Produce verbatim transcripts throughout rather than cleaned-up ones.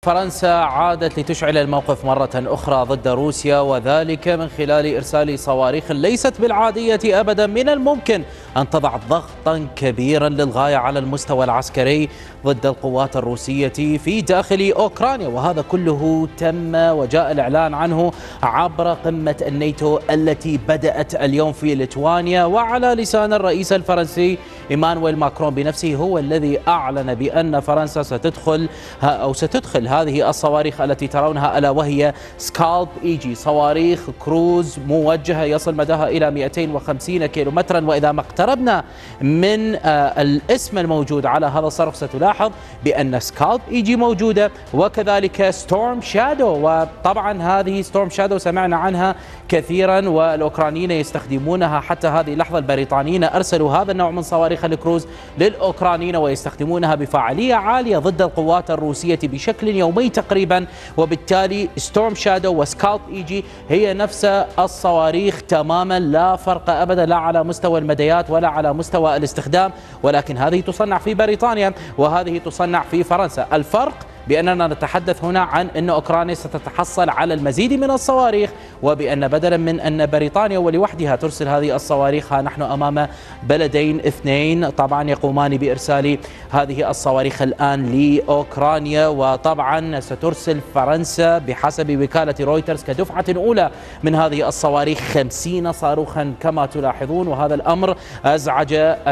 فرنسا عادت لتشعل الموقف مرة أخرى ضد روسيا، وذلك من خلال إرسال صواريخ ليست بالعادية أبدا. من الممكن أن تضع ضغطا كبيرا للغاية على المستوى العسكري ضد القوات الروسية في داخل أوكرانيا، وهذا كله تم وجاء الإعلان عنه عبر قمة الناتو التي بدأت اليوم في ليتوانيا، وعلى لسان الرئيس الفرنسي إيمانويل ماكرون بنفسه هو الذي أعلن بأن فرنسا ستدخل أو ستدخل هذه الصواريخ التي ترونها، ألا وهي سكالب إيجي، صواريخ كروز موجهة يصل مداها إلى مئتين وخمسين كيلومترا. وإذا ما اقتربنا من الاسم الموجود على هذا الصاروخ ستلاحظ بأن سكالب إيجي موجودة، وكذلك ستورم شادو. وطبعا هذه ستورم شادو سمعنا عنها كثيرا والأوكرانيين يستخدمونها حتى هذه اللحظة. البريطانيين أرسلوا هذا النوع من صواريخ الكروز للأوكرانيين ويستخدمونها بفاعلية عالية ضد القوات الروسية بشكل يومي تقريبا، وبالتالي ستورم شادو وسكالب إيجي هي نفس الصواريخ تماما، لا فرق أبدا لا على مستوى المديات ولا على مستوى الاستخدام، ولكن هذه تصنع في بريطانيا وهذه تصنع في فرنسا. الفرق بأننا نتحدث هنا عن أن أوكرانيا ستتحصل على المزيد من الصواريخ، وبأن بدلا من أن بريطانيا ولوحدها ترسل هذه الصواريخ، نحن أمام بلدين اثنين طبعا يقومان بإرسال هذه الصواريخ الآن لأوكرانيا. وطبعا سترسل فرنسا بحسب وكالة رويترز كدفعة أولى من هذه الصواريخ خمسين صاروخا كما تلاحظون، وهذا الأمر أزعج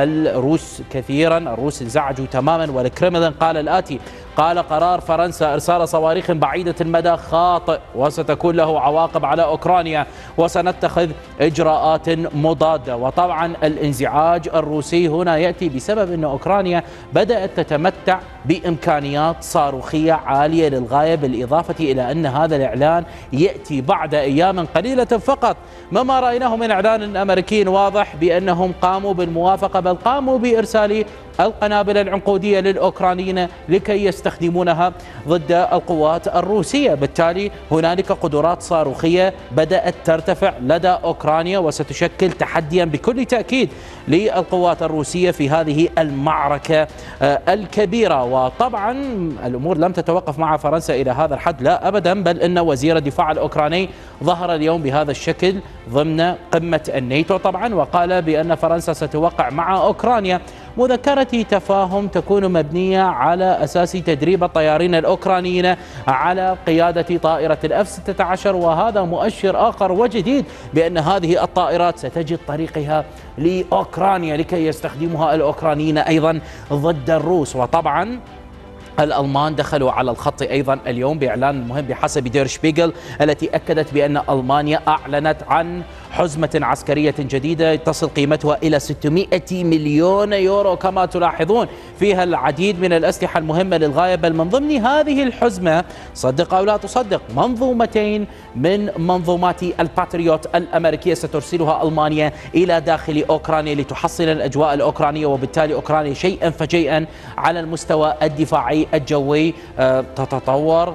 الروس كثيرا. الروس انزعجوا تماما، والكرملين قال الآتي: قال قرار فرنسا إرسال صواريخ بعيدة المدى خاطئ وستكون له عواقب على أوكرانيا وسنتخذ إجراءات مضادة. وطبعا الانزعاج الروسي هنا يأتي بسبب أن أوكرانيا بدأت تتمتع بإمكانيات صاروخية عالية للغاية، بالإضافة إلى أن هذا الإعلان يأتي بعد أيام قليلة فقط مما رأيناه من إعلان أمريكي واضح بأنهم قاموا بالموافقة، بل قاموا بإرسال القنابل العنقودية للأوكرانيين لكي يستخدمونها ضد القوات الروسية. بالتالي هنالك قدرات صاروخية بدأت ترتفع لدى أوكرانيا وستشكل تحديا بكل تأكيد للقوات الروسية في هذه المعركة الكبيرة. وطبعا الأمور لم تتوقف مع فرنسا إلى هذا الحد، لا أبدا، بل أن وزير الدفاع الأوكراني ظهر اليوم بهذا الشكل ضمن قمة الناتو طبعا، وقال بأن فرنسا ستوقع مع أوكرانيا مذكرة تفاهم تكون مبنية على أساس تدريب الطيارين الأوكرانيين على قيادة طائرة الأف ستة عشر، وهذا مؤشر آخر وجديد بأن هذه الطائرات ستجد طريقها لأوكرانيا لكي يستخدمها الأوكرانيين أيضا ضد الروس. وطبعا الألمان دخلوا على الخط أيضا اليوم بإعلان مهم بحسب دير شبيغل، التي أكدت بأن ألمانيا أعلنت عن حزمة عسكرية جديدة تصل قيمتها إلى ستمئة مليون يورو كما تلاحظون، فيها العديد من الأسلحة المهمة للغاية. بل من ضمن هذه الحزمة، صدق أو لا تصدق، منظومتين من منظومات الباتريوت الأمريكية سترسلها ألمانيا إلى داخل أوكرانيا لتحصن الأجواء الأوكرانية، وبالتالي أوكرانيا شيئا فشيئا على المستوى الدفاعي الجوي تتطور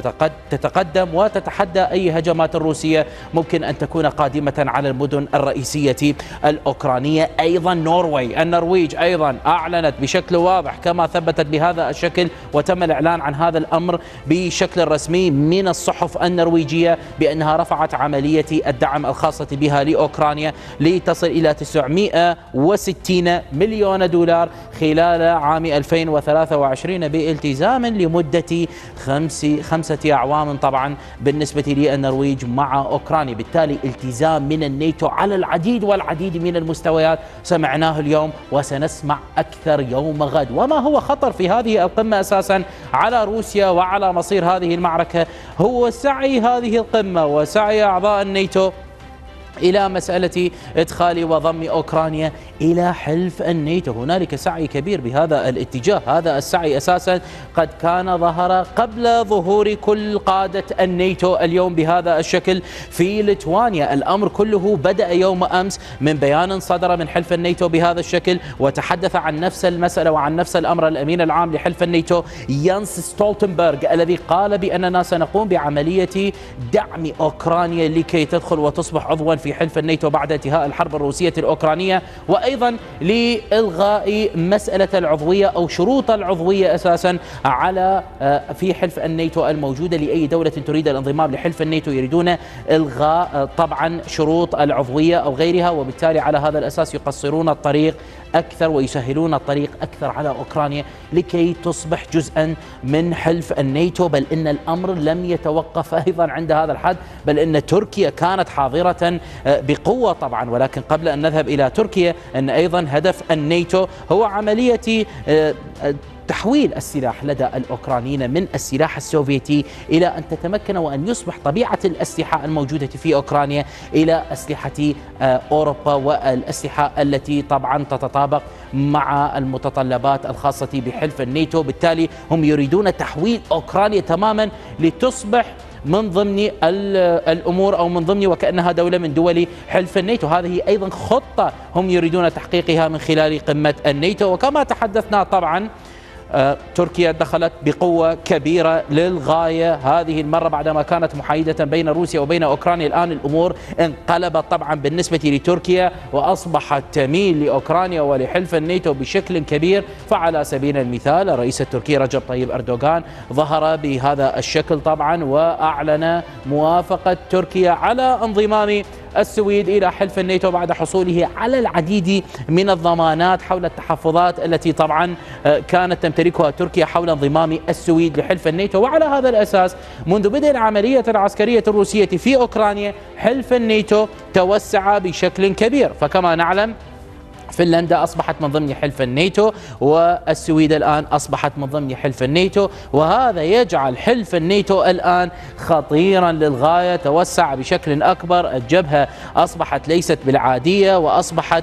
تتقدم وتتحدى أي هجمات روسية ممكن أن تكون قادمة على المدن الرئيسية الأوكرانية. أيضا نوروي النرويج أيضا أعلنت بشكل واضح كما ثبتت بهذا الشكل، وتم الإعلان عن هذا الأمر بشكل رسمي من الصحف النرويجية بأنها رفعت عملية الدعم الخاصة بها لأوكرانيا لتصل إلى تسعمئة وستين مليون دولار خلال عام ألفين وثلاثة وعشرين بالتزام لمدة خمس خمسة أعوام طبعا بالنسبة للنرويج مع أوكرانيا. بالتالي التزام من الناتو على العديد والعديد من المستويات سمعناه اليوم وسنسمع أكثر يوم غد. وما هو خطر في هذه القمة أساسا على روسيا وعلى مصير هذه المعركة هو سعي هذه القمة وسعي أعضاء الناتو إلى مسألة إدخال وضم أوكرانيا إلى حلف الناتو. هنالك سعي كبير بهذا الاتجاه، هذا السعي أساسا قد كان ظهر قبل ظهور كل قادة الناتو اليوم بهذا الشكل في ليتوانيا. الأمر كله بدأ يوم أمس من بيان صدر من حلف الناتو بهذا الشكل، وتحدث عن نفس المسألة وعن نفس الأمر الأمين العام لحلف الناتو يانس ستولتنبرغ، الذي قال بأننا سنقوم بعملية دعم أوكرانيا لكي تدخل وتصبح عضوا في حلف الناتو بعد انتهاء الحرب الروسية الأوكرانية، وأيضا لإلغاء مسألة العضوية أو شروط العضوية أساسا على في حلف الناتو الموجودة. لأي دولة تريد الانضمام لحلف الناتو يريدون إلغاء طبعا شروط العضوية أو غيرها، وبالتالي على هذا الأساس يقصرون الطريق أكثر ويسهلون الطريق أكثر على أوكرانيا لكي تصبح جزءا من حلف الناتو. بل إن الأمر لم يتوقف أيضا عند هذا الحد، بل إن تركيا كانت حاضرة بقوة طبعا. ولكن قبل أن نذهب إلى تركيا، أن أيضا هدف الناتو هو عملية تحويل السلاح لدى الأوكرانيين من السلاح السوفيتي إلى أن تتمكن وأن يصبح طبيعة الأسلحة الموجودة في أوكرانيا إلى أسلحة أوروبا، والأسلحة التي طبعا تتطابق مع المتطلبات الخاصة بحلف الناتو. بالتالي هم يريدون تحويل أوكرانيا تماما لتصبح من ضمن الأمور أو من ضمن وكأنها دولة من دول حلف الناتو. هذه أيضا خطة هم يريدون تحقيقها من خلال قمة الناتو. وكما تحدثنا طبعا تركيا دخلت بقوة كبيرة للغاية هذه المرة بعدما كانت محايدة بين روسيا وبين أوكرانيا. الآن الأمور انقلبت طبعا بالنسبة لتركيا وأصبحت تميل لأوكرانيا ولحلف الناتو بشكل كبير. فعلى سبيل المثال الرئيس التركي رجب طيب أردوغان ظهر بهذا الشكل طبعا، وأعلن موافقة تركيا على انضمام السويد إلى حلف الناتو بعد حصوله على العديد من الضمانات حول التحفظات التي طبعا كانت تمتلكها تركيا حول انضمام السويد لحلف الناتو. وعلى هذا الأساس منذ بدء العملية العسكرية الروسية في أوكرانيا حلف الناتو توسع بشكل كبير. فكما نعلم فنلندا أصبحت من ضمن حلف الناتو، والسويد الآن أصبحت من ضمن حلف الناتو، وهذا يجعل حلف الناتو الآن خطيرا للغاية. توسع بشكل أكبر، الجبهة أصبحت ليست بالعادية، وأصبحت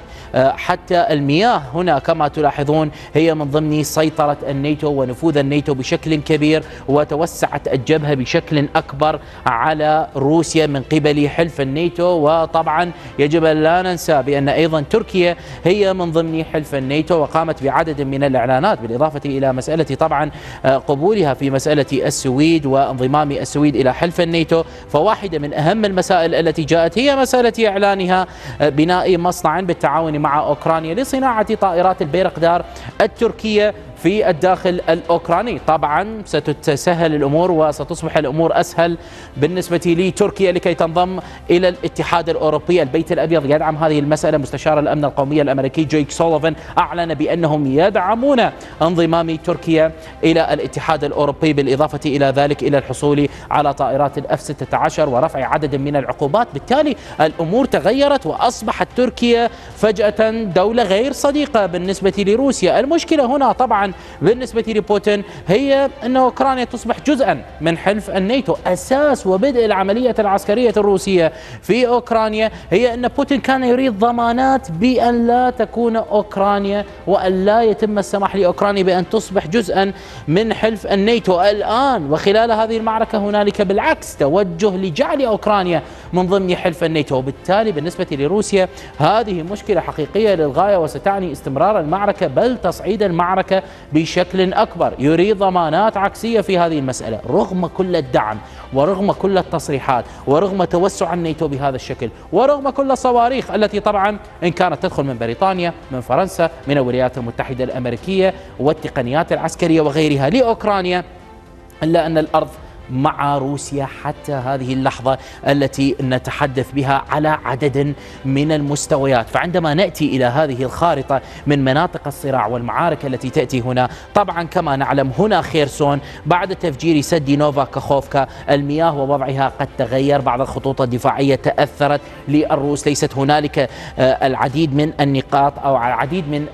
حتى المياه هنا كما تلاحظون هي من ضمن سيطرة الناتو ونفوذ الناتو بشكل كبير، وتوسعت الجبهة بشكل أكبر على روسيا من قبل حلف الناتو. وطبعا يجب أن لا ننسى بأن أيضا تركيا هي من ضمن حلف الناتو، وقامت بعدد من الإعلانات بالإضافة إلى مسألة طبعا قبولها في مسألة السويد وانضمام السويد إلى حلف الناتو. فواحدة من أهم المسائل التي جاءت هي مسألة إعلانها بناء مصنع بالتعاون مع أوكرانيا لصناعة طائرات البيرقدار التركية في الداخل الأوكراني. طبعا ستسهل الأمور وستصبح الأمور أسهل بالنسبة لتركيا لكي تنضم إلى الاتحاد الأوروبي. البيت الأبيض يدعم هذه المسألة. مستشار الأمن القومي الأمريكي جيك سوليفان أعلن بأنهم يدعمون انضمام تركيا إلى الاتحاد الأوروبي، بالإضافة إلى ذلك إلى الحصول على طائرات الأف ستة عشر ورفع عدد من العقوبات. بالتالي الأمور تغيرت وأصبحت تركيا فجأة دولة غير صديقة بالنسبة لروسيا. المشكلة هنا طبعا بالنسبة لبوتين هي أن أوكرانيا تصبح جزءا من حلف الناتو. أساس وبدء العملية العسكرية الروسية في أوكرانيا هي أن بوتين كان يريد ضمانات بأن لا تكون أوكرانيا وأن لا يتم السماح لأوكرانيا بأن تصبح جزءا من حلف الناتو. الآن وخلال هذه المعركة هنالك بالعكس توجه لجعل أوكرانيا من ضمن حلف الناتو. وبالتالي بالنسبة لروسيا هذه مشكلة حقيقية للغاية، وستعني استمرار المعركة بل تصعيد المعركة بشكل أكبر. يريد ضمانات عكسية في هذه المسألة رغم كل الدعم ورغم كل التصريحات ورغم توسع الناتو بهذا الشكل ورغم كل الصواريخ التي طبعا إن كانت تدخل من بريطانيا من فرنسا من الولايات المتحدة الأمريكية والتقنيات العسكرية وغيرها لأوكرانيا، إلا أن الأرض مع روسيا حتى هذه اللحظة التي نتحدث بها على عدد من المستويات. فعندما نأتي إلى هذه الخارطة من مناطق الصراع والمعارك التي تأتي هنا، طبعا كما نعلم هنا خيرسون بعد تفجير سد نوفا كاخوفكا المياه ووضعها قد تغير، بعض الخطوط الدفاعية تأثرت للروس، ليست هنالك العديد من النقاط أو العديد من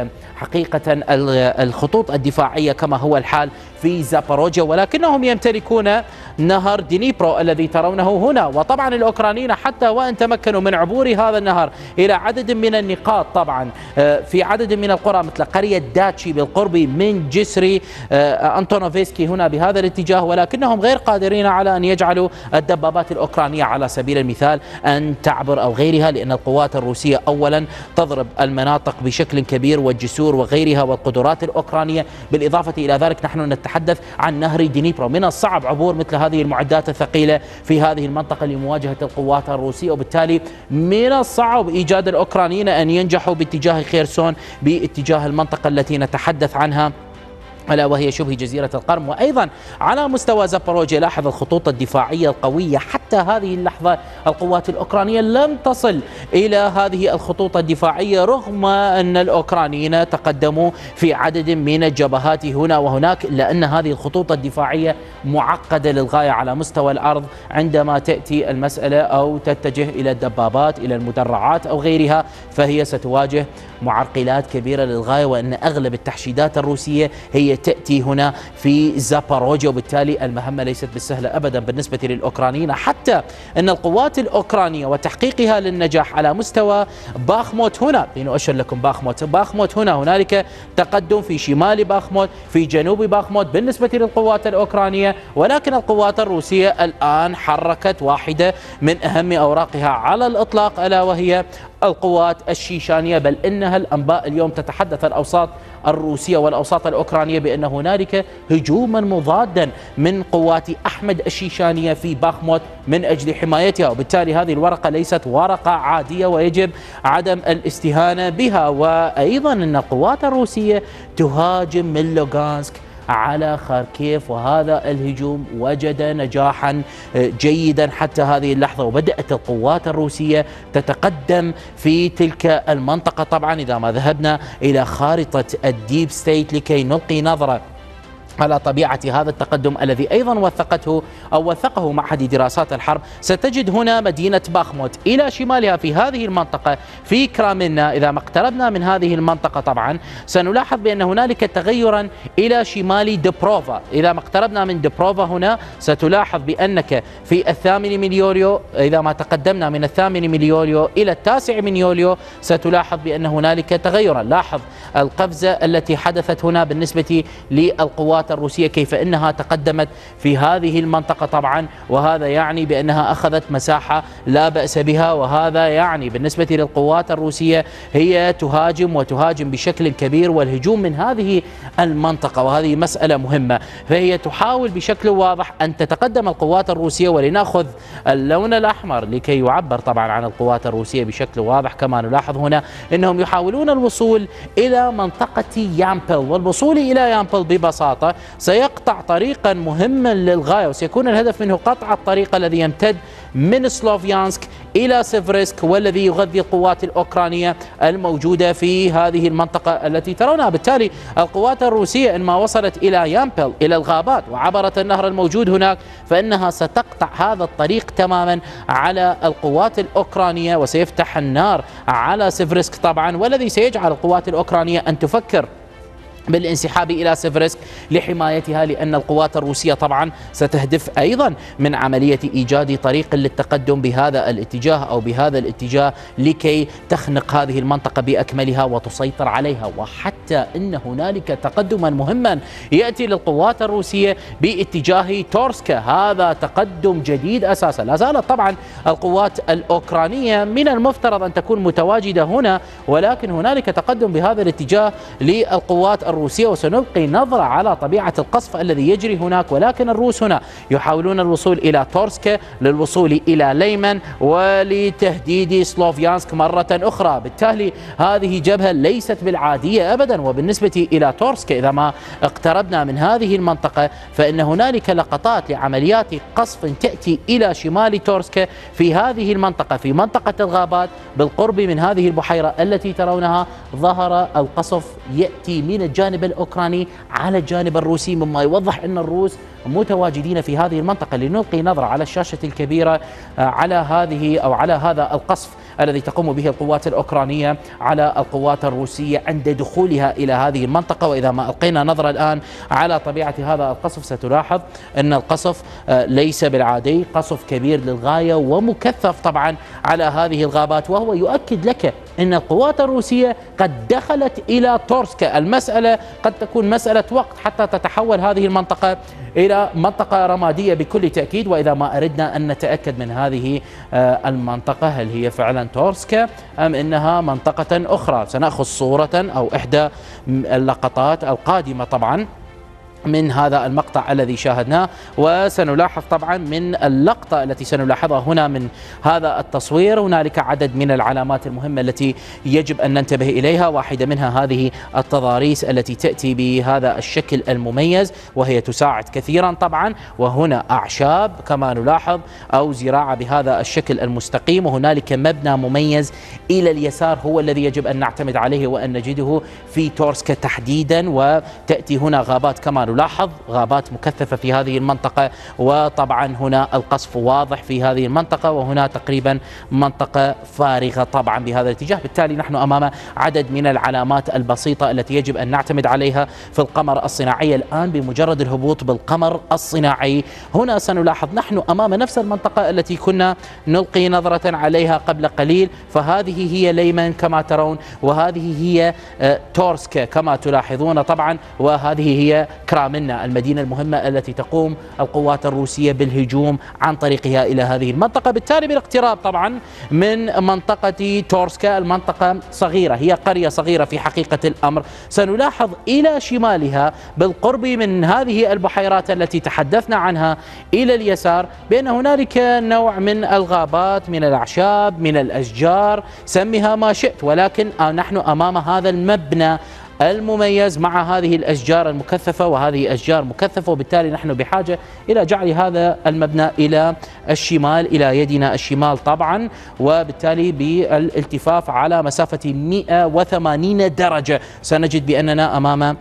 حقيقة الخطوط الدفاعية كما هو الحال في زاباروجيا، ولكنهم يمتلكون نهر دنيبرو الذي ترونه هنا. وطبعا الأوكرانيين حتى وأن تمكنوا من عبور هذا النهر إلى عدد من النقاط طبعا في عدد من القرى مثل قرية داتشي بالقرب من جسر أنتونوفسكي هنا بهذا الاتجاه، ولكنهم غير قادرين على أن يجعلوا الدبابات الأوكرانية على سبيل المثال أن تعبر أو غيرها، لأن القوات الروسية أولا تضرب المناطق بشكل كبير والجسور وغيرها والقدرات الأوكرانية. بالإضافة إلى ذلك نحن نتحدث عن نهر دنيبرو. من الصعب عبور مثل هذه المعدات الثقيلة في هذه المنطقة لمواجهة القوات الروسية، وبالتالي من الصعب إيجاد الأوكرانيين أن ينجحوا باتجاه خيرسون باتجاه المنطقة التي نتحدث عنها ألا وهي شبه جزيرة القرم. وأيضا على مستوى زاباروجيا لاحظ الخطوط الدفاعية القوية، حتى هذه اللحظة القوات الأوكرانية لم تصل إلى هذه الخطوط الدفاعية رغم أن الأوكرانيين تقدموا في عدد من الجبهات هنا وهناك، لأن هذه الخطوط الدفاعية معقدة للغاية على مستوى الأرض. عندما تأتي المسألة أو تتجه إلى الدبابات إلى المدرعات أو غيرها فهي ستواجه معرقلات كبيرة للغاية، وأن أغلب التحشيدات الروسية هي تأتي هنا في زاباروجيا، وبالتالي المهمة ليست بالسهلة أبدا بالنسبة للأوكرانيين. حتى أن القوات الأوكرانية وتحقيقها للنجاح على مستوى باخموت هنا، لنؤشر لكم باخموت باخموت هنا هنالك تقدم في شمال باخموت في جنوب باخموت بالنسبة للقوات الأوكرانية، ولكن القوات الروسية الآن حركت واحدة من أهم أوراقها على الإطلاق ألا وهي القوات الشيشانية. بل إنها الأنباء اليوم تتحدث الأوساط الروسية والأوساط الأوكرانية بأن هنالك هجوما مضادا من قوات أحمد الشيشانية في باخموت من أجل حمايتها، وبالتالي هذه الورقة ليست ورقة عادية ويجب عدم الاستهانة بها. وأيضا أن القوات الروسية تهاجم من لوغانسك على خاركيف، وهذا الهجوم وجد نجاحا جيدا حتى هذه اللحظة، وبدأت القوات الروسية تتقدم في تلك المنطقة. طبعا إذا ما ذهبنا إلى خارطة الديب ستيت لكي نلقي نظرة على طبيعة هذا التقدم الذي أيضا وثقته أو وثقه معهد دراسات الحرب، ستجد هنا مدينة باخموت إلى شمالها في هذه المنطقة في كرامينا. إذا ما اقتربنا من هذه المنطقة طبعا سنلاحظ بأن هنالك تغيرا إلى شمال دبروفا. إذا ما اقتربنا من دبروفا هنا ستلاحظ بأنك في الثامن من يوليو، إذا ما تقدمنا من الثامن من يوليو إلى التاسع من يوليو ستلاحظ بأن هنالك تغيرا. لاحظ القفزة التي حدثت هنا بالنسبة للقوات الروسية كيف أنها تقدمت في هذه المنطقة طبعا، وهذا يعني بأنها أخذت مساحة لا بأس بها، وهذا يعني بالنسبة للقوات الروسية هي تهاجم وتهاجم بشكل كبير، والهجوم من هذه المنطقة وهذه مسألة مهمة، فهي تحاول بشكل واضح أن تتقدم القوات الروسية. ولنأخذ اللون الأحمر لكي يعبر طبعا عن القوات الروسية بشكل واضح. كما نلاحظ هنا أنهم يحاولون الوصول إلى منطقة يامبل، والوصول إلى يامبل ببساطة سيقطع طريقا مهما للغاية، وسيكون الهدف منه قطع الطريق الذي يمتد من سلوفيانسك إلى سيفرسك والذي يغذي القوات الأوكرانية الموجودة في هذه المنطقة التي ترونها. بالتالي القوات الروسية إن ما وصلت إلى يامبل إلى الغابات وعبرت النهر الموجود هناك فإنها ستقطع هذا الطريق تماما على القوات الأوكرانية، وسيفتح النار على سيفرسك طبعا، والذي سيجعل القوات الأوكرانية أن تفكر بالانسحاب إلى سيفرسك لحمايتها، لأن القوات الروسية طبعا ستهدف أيضا من عملية إيجاد طريق للتقدم بهذا الاتجاه أو بهذا الاتجاه لكي تخنق هذه المنطقة بأكملها وتسيطر عليها. وحتى أن هنالك تقدما مهما يأتي للقوات الروسية باتجاه تورسكا، هذا تقدم جديد أساسا. لا زالت طبعا القوات الأوكرانية من المفترض أن تكون متواجدة هنا، ولكن هنالك تقدم بهذا الاتجاه للقوات الروسية الروسية، وسنلقي نظرة على طبيعة القصف الذي يجري هناك. ولكن الروس هنا يحاولون الوصول إلى تورسكا للوصول إلى ليمن ولتهديد سلوفيانسك مرة أخرى. بالتالي هذه جبهة ليست بالعادية أبدا. وبالنسبة إلى تورسكا إذا ما اقتربنا من هذه المنطقة فإن هنالك لقطات لعمليات قصف تأتي إلى شمال تورسكا في هذه المنطقة في منطقة الغابات بالقرب من هذه البحيرة التي ترونها. ظهر القصف يأتي من الجانب الجانب الأوكراني على الجانب الروسي، مما يوضح أن الروس متواجدين في هذه المنطقة. لنلقي نظرة على الشاشة الكبيرة على هذه أو على هذا القصف الذي تقوم به القوات الأوكرانية على القوات الروسية عند دخولها إلى هذه المنطقة. وإذا ما ألقينا نظرة الآن على طبيعة هذا القصف ستلاحظ أن القصف ليس بالعادي، قصف كبير للغاية ومكثف طبعا على هذه الغابات، وهو يؤكد لك أن القوات الروسية قد دخلت إلى تورسكا. المسألة قد تكون مسألة وقت حتى تتحول هذه المنطقة إلى منطقة رمادية بكل تأكيد. وإذا ما أردنا أن نتأكد من هذه المنطقة هل هي فعلا تورسكا أم إنها منطقة أخرى، سنأخذ صورة أو إحدى اللقطات القادمة طبعا من هذا المقطع الذي شاهدناه. وسنلاحظ طبعا من اللقطة التي سنلاحظها هنا من هذا التصوير هنالك عدد من العلامات المهمة التي يجب أن ننتبه إليها. واحدة منها هذه التضاريس التي تأتي بهذا الشكل المميز وهي تساعد كثيرا طبعا. وهنا أعشاب كما نلاحظ أو زراعة بهذا الشكل المستقيم. وهنالك مبنى مميز إلى اليسار هو الذي يجب أن نعتمد عليه وأن نجده في تورسكا تحديدا. وتأتي هنا غابات كما نلاحظ، غابات مكثفة في هذه المنطقة، وطبعا هنا القصف واضح في هذه المنطقة، وهنا تقريبا منطقة فارغة طبعا بهذا الاتجاه. بالتالي نحن أمام عدد من العلامات البسيطة التي يجب أن نعتمد عليها في القمر الصناعي. الآن بمجرد الهبوط بالقمر الصناعي هنا سنلاحظ نحن أمام نفس المنطقة التي كنا نلقي نظرة عليها قبل قليل. فهذه هي ليمن كما ترون، وهذه هي تورسكا كما تلاحظون طبعا، وهذه هي كرامنا المدينة المهمة التي تقوم القوات الروسية بالهجوم عن طريقها إلى هذه المنطقة. بالتالي بالاقتراب طبعا من منطقة تورسكا، المنطقة صغيرة، هي قرية صغيرة في حقيقة الأمر. سنلاحظ إلى شمالها بالقرب من هذه البحيرات التي تحدثنا عنها إلى اليسار بأن هنالك نوع من الغابات، من الأعشاب، من الأشجار، سميها ما شئت، ولكن نحن أمام هذا المبنى المميز مع هذه الأشجار المكثفة، وهذه أشجار مكثفة. وبالتالي نحن بحاجة إلى جعل هذا المبنى إلى الشمال، إلى يدنا الشمال طبعا، وبالتالي بالالتفاف على مسافة مئة وثمانين درجة سنجد بأننا أمام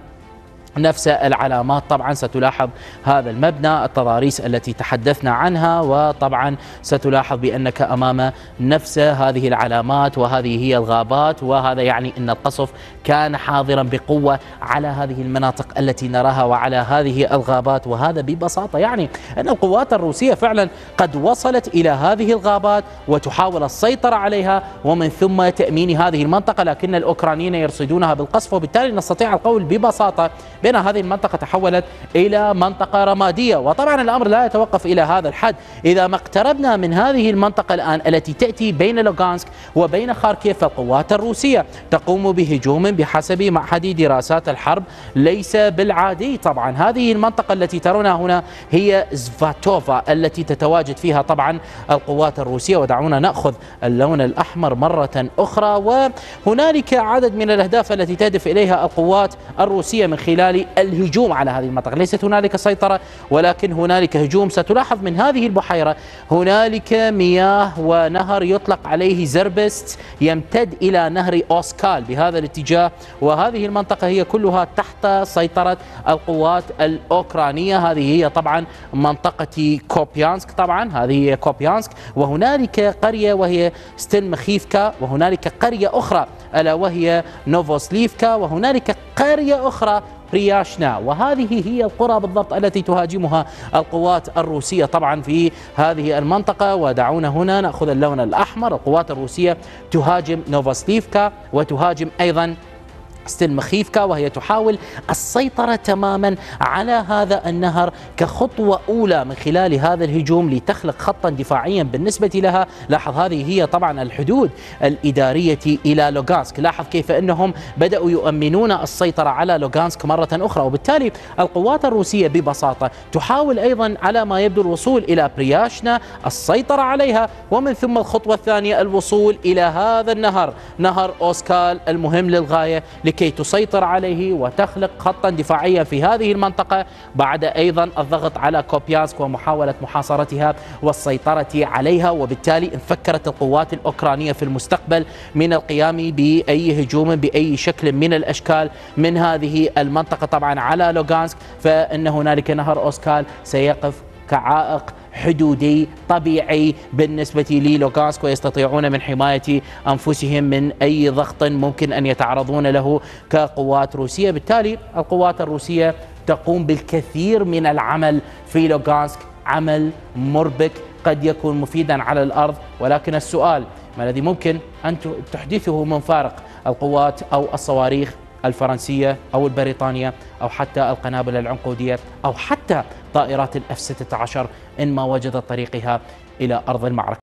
نفس العلامات. طبعا ستلاحظ هذا المبنى، التضاريس التي تحدثنا عنها، وطبعا ستلاحظ بأنك أمام نفس هذه العلامات، وهذه هي الغابات. وهذا يعني أن القصف كان حاضرا بقوة على هذه المناطق التي نراها وعلى هذه الغابات. وهذا ببساطة يعني أن القوات الروسية فعلا قد وصلت إلى هذه الغابات وتحاول السيطرة عليها ومن ثم تأمين هذه المنطقة، لكن الأوكرانيين يرصدونها بالقصف. وبالتالي نستطيع القول ببساطة بأن هذه المنطقة تحولت إلى منطقة رمادية. وطبعا الأمر لا يتوقف إلى هذا الحد. إذا ما اقتربنا من هذه المنطقة الآن التي تأتي بين لوغانسك وبين خاركيف، فالقوات الروسية تقوم بهجوم بحسب معهد دراسات الحرب ليس بالعادي. طبعا هذه المنطقة التي ترونها هنا هي زفاتوفا التي تتواجد فيها طبعا القوات الروسية. ودعونا نأخذ اللون الأحمر مرة أخرى. وهنالك عدد من الأهداف التي تهدف إليها القوات الروسية من خلال الهجوم على هذه المنطقة. ليست هنالك سيطرة ولكن هنالك هجوم. ستلاحظ من هذه البحيرة هنالك مياه ونهر يطلق عليه زربست يمتد إلى نهر أوسكال بهذا الاتجاه. وهذه المنطقة هي كلها تحت سيطرة القوات الأوكرانية. هذه هي طبعا منطقة كوبيانسك، طبعا هذه هي كوبيانسك. وهنالك قرية وهي ستلمخيفكا، وهنالك قرية أخرى ألا وهي نوفوسليفكا، وهنالك قرية أخرى برياشنا. وهذه هي القرى بالضبط التي تهاجمها القوات الروسية طبعا في هذه المنطقة. ودعونا هنا نأخذ اللون الأحمر. القوات الروسية تهاجم نوفوسليفكا وتهاجم أيضا ستلمخيفكا، وهي تحاول السيطرة تماما على هذا النهر كخطوة أولى من خلال هذا الهجوم لتخلق خطا دفاعيا بالنسبة لها. لاحظ هذه هي طبعا الحدود الإدارية إلى لوغانسك. لاحظ كيف أنهم بدأوا يؤمنون السيطرة على لوغانسك مرة أخرى. وبالتالي القوات الروسية ببساطة تحاول أيضا على ما يبدو الوصول إلى برياشنا، السيطرة عليها، ومن ثم الخطوة الثانية الوصول إلى هذا النهر، نهر أوسكال المهم للغاية، لكي تسيطر عليه وتخلق خطا دفاعيا في هذه المنطقة. بعد أيضا الضغط على كوبيانسك ومحاولة محاصرتها والسيطرة عليها. وبالتالي إن فكرت القوات الأوكرانية في المستقبل من القيام بأي هجوم بأي شكل من الأشكال من هذه المنطقة طبعا على لوغانسك، فإن هنالك نهر أوسكال سيقف كعائق حدودي طبيعي بالنسبة للوغانسك، ويستطيعون من حماية أنفسهم من أي ضغط ممكن أن يتعرضون له كقوات روسية. بالتالي القوات الروسية تقوم بالكثير من العمل في لوغانسك، عمل مربك قد يكون مفيدا على الأرض، ولكن السؤال ما الذي ممكن أن تحدثه من فارق القوات أو الصواريخ الفرنسية أو البريطانية أو حتى القنابل العنقودية أو حتى طائرات الإف ستة عشر إن ما وجدت طريقها إلى أرض المعركة.